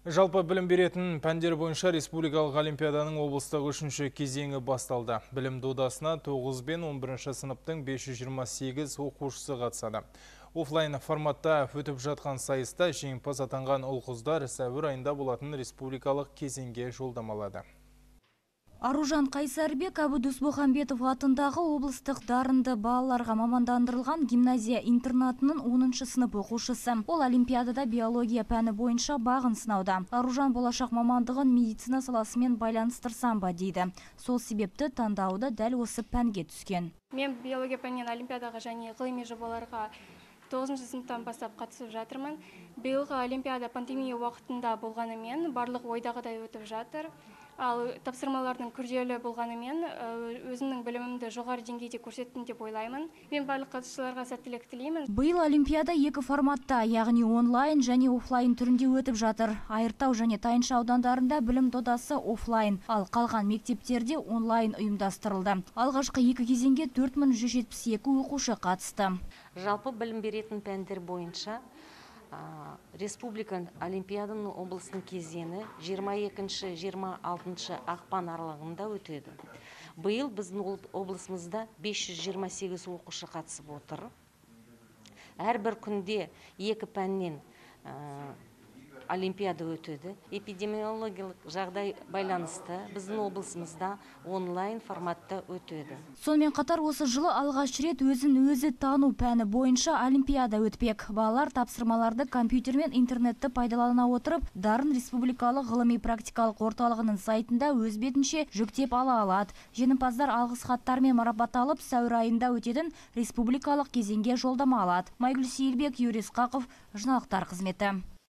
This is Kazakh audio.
Жалпы білім беретін пәндер бойынша республикалық олимпиаданың облыстық 3-ші кезеңі басталды. Білім додасына 9 бен 11-ші сыныптың 528 оқушысы қатысады. Офлайн форматта өтіп жатқан сайыста жеңімпаз атанған ұл-қыздар сәуір айында болатын республикалық кезеңге жолдамалады. Аружан Қайсарбек Абудусбухамбетов атындағы облыстық дарынды балаларға мамандандырылған гимназия интернатының 10-шы сынып оқушысы. Ол олимпиадада биология пәні бойынша бағын сынауда. Аружан болашақ мамандығын медицина саласымен байланыстырсам ба дейді. Сол себепті таңдауды дәл осы пәнге түскен. Мен биология пәнінен олимпиадаға және ғылыми жобаларға 9-шы сыныптан бастап қатысып жатырмын. Биылғы олимпиада пандемия уақытында болғанымен барлық ойдағыдай өтіп жатыр. Ал тапсырмалардың күрделі болғанымен өзімнің білімімді жоғары деңгейде көрсеттім деп ойлаймын. Мен барлық қатысушыларға сәттілік тілеймін. Биыл олимпиада екі форматта, яғни онлайн және офлайн түрінде өтіп жатыр. Айыртау және Тайынша аудандарында білім додасы офлайн, ал қалған мектептерде онлайн ұйымдастырылды. Алғашқы екі кезеңге 4172 оқушы қатысты. Жалпы білім беретін пәндер бойынша Республика олимпиаданың облысының кезеңі 22-26 ақпан аралығында өтеді. Биыл біздің облысымызда 528 оқушы қатысып отыр. Әрбір күнде екі пәннен олимпиада өтеді. Эпидемиологиялық жағдай байланысты біздің облысымызда онлайн форматта өтеді. Сонымен қатар осы жылы алғаш рет өзін-өзі тану пәні бойынша олимпиада өтпек. Балалар тапсырмаларды компьютер мен интернетті пайдалана отырып, Дарын республикалық ғылыми практикалық орталығының сайтында өз бетінше жүктеп ала алады. Жеңімпаздар алғыс хаттармен марапатталып, сәуір айында өтетін республикалық кезеңге жолдама алады. Майгүл Сейілбек, Юрий Исқақов, жаңалықтар қызметі.